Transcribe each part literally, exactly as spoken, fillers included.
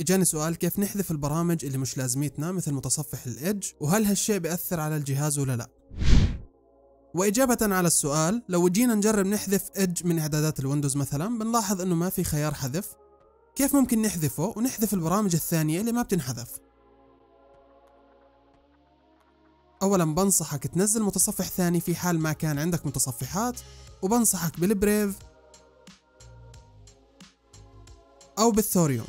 اجاني سؤال كيف نحذف البرامج اللي مش لازمتنا مثل متصفح الإدج، وهل هالشيء بيأثر على الجهاز ولا لا؟ وإجابة على السؤال، لو جينا نجرب نحذف إدج من إعدادات الويندوز مثلا بنلاحظ إنه ما في خيار حذف. كيف ممكن نحذفه ونحذف البرامج الثانية اللي ما بتنحذف؟ أولا بنصحك تنزل متصفح ثاني في حال ما كان عندك متصفحات، وبنصحك بالبريف أو بالثوريوم.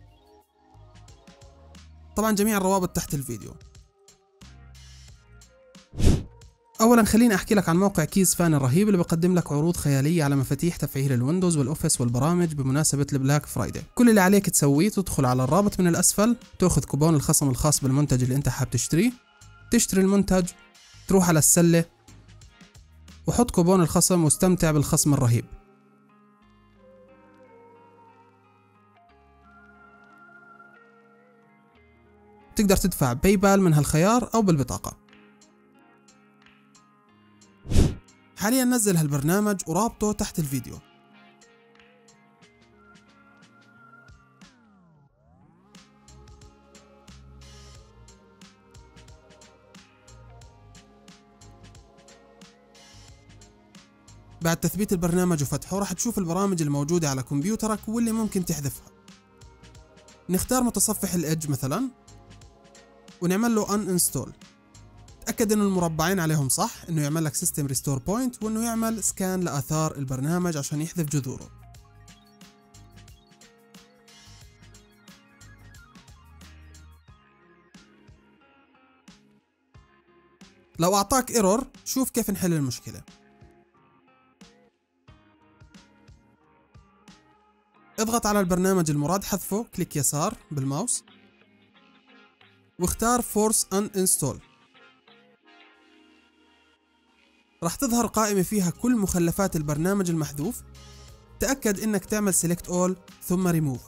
طبعا جميع الروابط تحت الفيديو. اولا خليني احكي لك عن موقع كيز فان الرهيب اللي بقدم لك عروض خياليه على مفاتيح تفعيل الويندوز والاوفيس والبرامج بمناسبه البلاك فرايداي. كل اللي عليك تسويه تدخل على الرابط من الاسفل، تاخذ كوبون الخصم الخاص بالمنتج اللي انت حاب تشتريه، تشتري المنتج، تروح على السله وحط كوبون الخصم واستمتع بالخصم الرهيب. تقدر تدفع باي بال من هالخيار او بالبطاقه. حاليا نزل هالبرنامج ورابطه تحت الفيديو. بعد تثبيت البرنامج وفتحه راح تشوف البرامج الموجودة على كمبيوترك واللي ممكن تحذفها. نختار متصفح الإدج مثلا ونعمل له uninstall. تأكد انه المربعين عليهم صح، انه يعمل لك سيستم ريستور بوينت، وانه يعمل سكان لآثار البرنامج عشان يحذف جذوره. لو اعطاك ايرور شوف كيف نحل المشكلة. اضغط على البرنامج المراد حذفه، كليك يسار بالماوس واختار فورس uninstall. راح تظهر قائمة فيها كل مخلفات البرنامج المحذوف. تأكد انك تعمل select all ثم remove.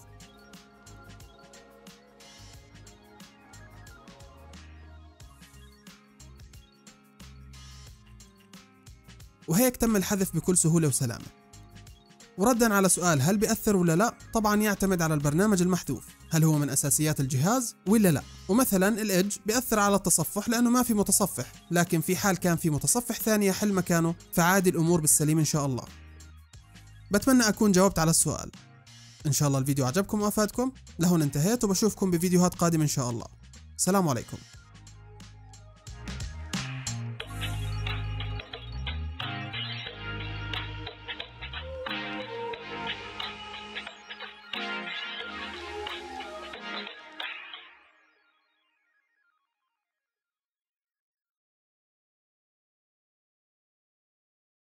وهيك تم الحذف بكل سهولة وسلامة. وردا على سؤال هل بيأثر ولا لا، طبعا يعتمد على البرنامج المحذوف، هل هو من أساسيات الجهاز ولا لا. ومثلا الإدج بيأثر على التصفح لأنه ما في متصفح، لكن في حال كان في متصفح ثاني يحل مكانه فعادي الأمور بالسليم إن شاء الله. بتمنى أكون جاوبت على السؤال. إن شاء الله الفيديو عجبكم وأفادكم. لهون انتهيت وبشوفكم بفيديوهات قادمة إن شاء الله. السلام عليكم.